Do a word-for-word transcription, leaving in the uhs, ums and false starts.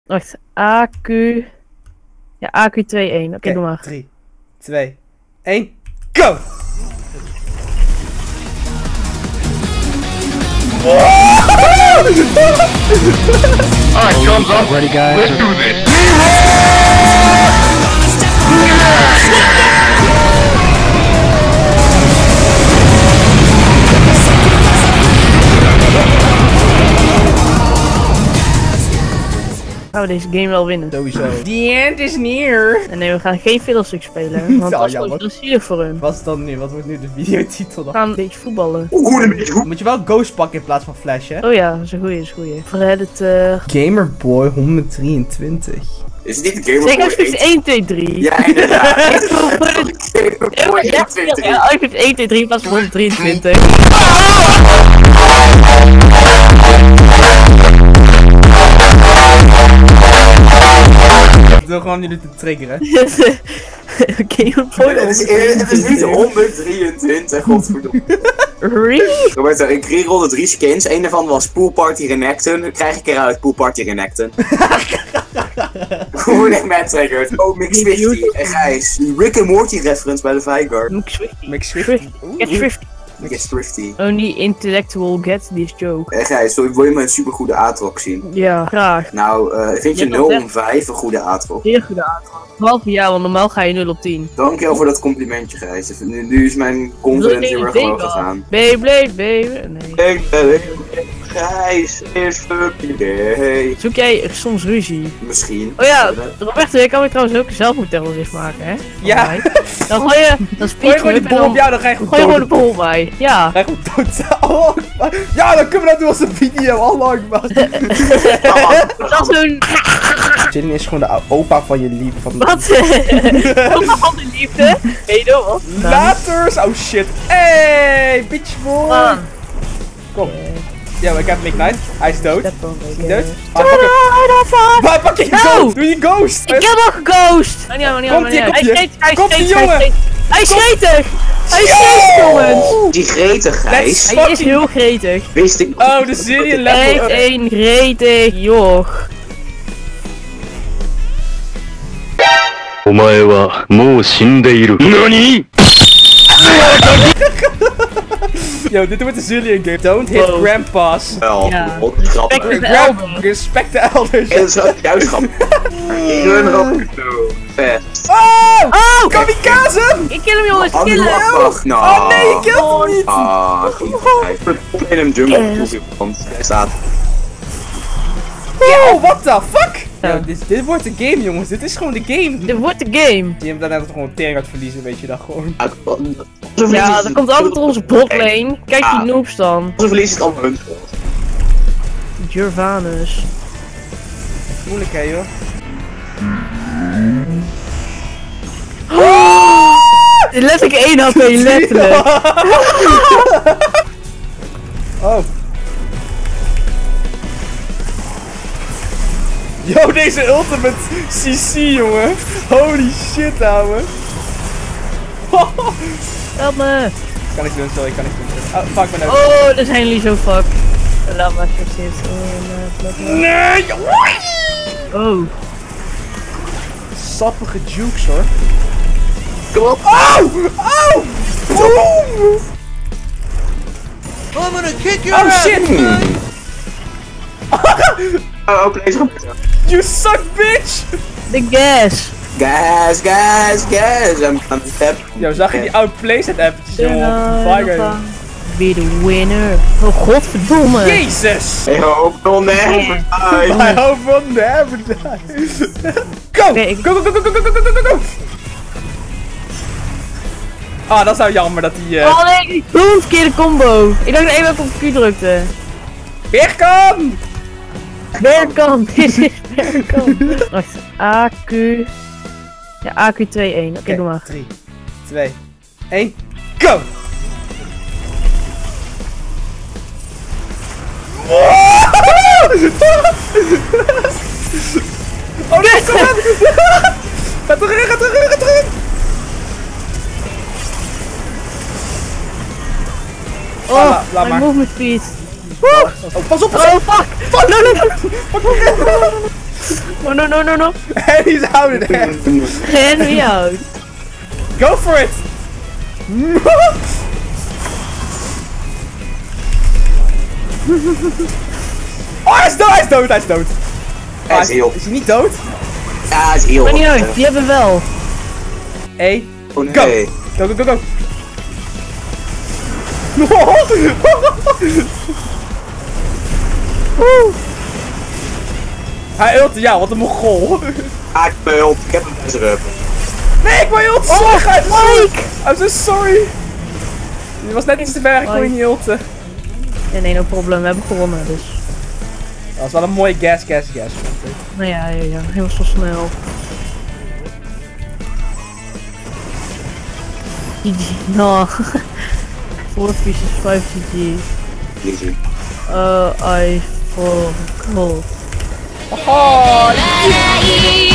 Wacht, A Q... Ja, A Q twee één. Oké, okay, doe maar. drie, twee, één, go! Alright, thumbs up. Ready, guys? Let's do this. Gaan we deze game wel winnen? Sowieso. The end is near. En nee, we gaan geen fiddlestuk spelen. Want Ja, dat is ja, gewoon wat- te zielig voor hun. Wat is dan nu? Wat wordt nu de videotitel We dan? gaan een beetje voetballen. Moet je wel Ghost pakken in plaats van Flash, hè? Oh ja, dat is een goeie, dat is een goeie. Predator... Gamerboy honderddrieëntwintig. Is het niet de Game Zeg Boy alsjeblieft één, twee, drie. Ja, inderdaad. Ik wil voor de... Game Boy Ja, eenentwintig. ja, alsjeblieft één, twee, drie in plaats van honderddrieëntwintig. Ik wil gewoon jullie te triggeren. Gamerboy Het is, het is niet honderddrieëntwintig, godverdomme. Really? Roberto, ik rerolde drie skins. Eén daarvan was Pool Party Renekton. Krijg ik eruit, Pool Party Renekton. Hoe ik met triggerd. Oh, Mick Swifty en Gijs. Die Rick and Morty reference bij de Vijgar. Mick Swifty. Mick Swifty. Get Swifty. Mick Swifty. Only intellectual get this joke. En Gijs, wil je me een supergoede Aatrok zien? Ja, graag. Nou, uh, vind je Je nul hebt om vijf een goede Aatrok? Zeer goede aantal. Behalve ja, want normaal ga je nul op tien. Dankjewel voor dat complimentje, Gijs. Nu, nu is mijn confidence heel erg omhoog gegaan. Beyblade, Beyblade, nee. Ik ben Gijs is fucking day. Zoek jij soms ruzie? Misschien. Oh ja, Roberto, jij kan me trouwens ook zelf een terrorist maken, hè? Ja. Mij. Dan gooi je, dan Gooi speed gewoon die bol op jou, dan ga je Gooi gewoon je gewoon dood. de bol bij. Ja. Ga je gewoon dood. Oh, ja, dan kunnen we dat doen als een video. Allah Akbar. Dat is zo'n... Jin is gewoon de opa van je lief. Van Wat? Opa van de liefde? Weet je wat? Laters. Oh shit. Hey, bitch boy. Ah. Kom. Ja, ik heb Mick Knight. Hij is dood. Dat Is kan hij ik. dood? Ah, Ah, pak hem. fuck! Maar pak je No! ghost. Doe je ghost. Ik heb al geghost! Oh, niet, niet, Komt-ie, niet, komt-ie. Hij is gretig, hij is Komt-ie, gretig, jongen. hij is gretig! Hij is gretig, jongens! Die gretig, Gijs. Hij is heel gretig. Wist ik. Oh, de serie Echt level. één gretig, joch. お前はもう死んでいる。何 Yo, dit wordt een Zillion game. Don't hit Wow. grandpas. Wel, Ja. wat grappig. Respect de Grand, elder. respect de elders. Dat is ook juist grappig. Hun rapper. Vet. Oh! Oh! Kamikaze! Ik kill hem, jongens, ik Oh, kill hem! wacht. Nou. Oh nee, je killt hem niet! Ah, goed. Hij in hem jungle toegeven, want hij staat. Oh, what the fuck? Ja. Yo, dit, dit wordt de game, jongens. Dit is gewoon de game. Dit wordt de game. Je hebt daarna gewoon tering uit verliezen, weet je dat gewoon. Ja, er komt altijd onze botlane. Kijk die noobs dan. Ze verliezen het allemaal hun. Jurvanus. Moeilijk hè, joh. Letterlijk één H P, letterlijk. Oh. Yo, deze ultimate C C, jongen. Holy shit, ouwe. Help me. Kan ik doen, sorry, kan ik doen. Oh, fuck me nou. Oh, daar zijn jullie zo fuck. Laat maar even zitten. Nee! Oh. Sappige jukes, hoor. Kom op. Oh! Oh! Boom! I'm gonna kick your Oh ass! shit! Oh, open deze Roberto. You suck, bitch! De gas. Gas, gas, gas. I'm on the step. Yo, zag je die outplayset eventjes, jongen? Fire. Be the winner. Oh, godverdomme. Jezus! I hope we'll never die. I hope we'll never die. Go! Nee, ik- Go, go, go, go, go, go, go, go, go! Ah, dat is nou jammer dat hij... Uh... Oh nee, boom, verkeerde combo. Ik dacht dat ik even op Q drukte. Weerkan! Berkan, dit is Berkan. Wacht, A Q... Ja, A Q twee één. Oké, okay, doe maar. drie, twee, één, go! Oh nee, kom op! Ga terug, ga terug, ga terug! Oh, laat- laat my maar. movement speed. Oh, pas op, pas Oh, op! fuck! Fuck, no, no, no. Fuck, fuck, fuck. Oh no no no no. And he's out of there. And we out. Go for it. Oh, hij is dood, hij is dood, hij is dood. Hij is heel. Is hij niet dood? Ja, hij is heel. Maar niet uit, die hebben wel. Hey, Oh go. nee. Go, go, go, go. Hij ult, ja, wat een mogol. Ah, ik ben hulp. Ik heb een bezerup. Nee, ik wil je ult Oh, zeggen. Mike! I'm so sorry. Je was net iets te ver, ik kon je niet ulten. Ja, nee, no problem, we hebben gewonnen, dus. Dat was wel een mooie gas, gas, gas. Nou ja, ja, ja, heel zo snel. G G, no. Four pieces, five G G. G G. Uh, I forgot. Oh,